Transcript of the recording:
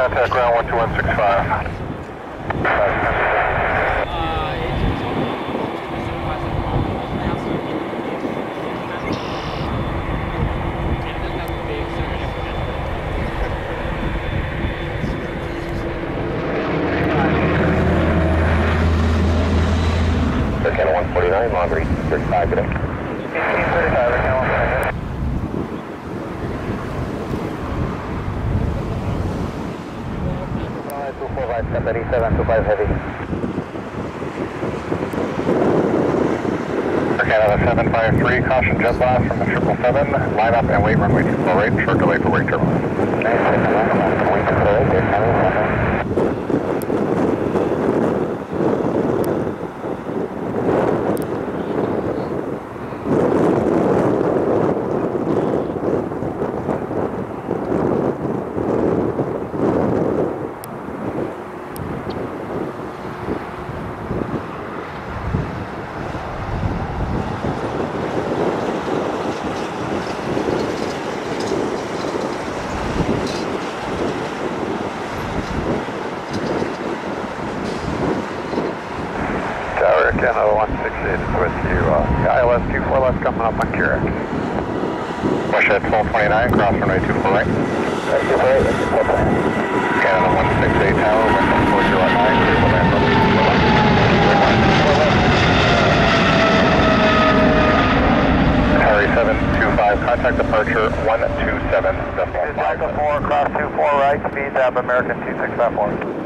contact ground 12165. Canada 149, long reach 35 today. 35, Canada 149. Alright, 245, 787, 25 heavy. Canada 753, caution jet blast from the 777, line up and wait runway 24 right, short delay for wake turbulence. Nice, wait for right there, Canada. Canada 168 is with you. ILS 24 left coming up on Keurig. Push at 1229, cross runway 24 right. Canada 168 tower, wind 1409, clear to land runway 24 left. Harry 725, contact departure 127.5. Delta 4, cross 24 right, speed up American 2654.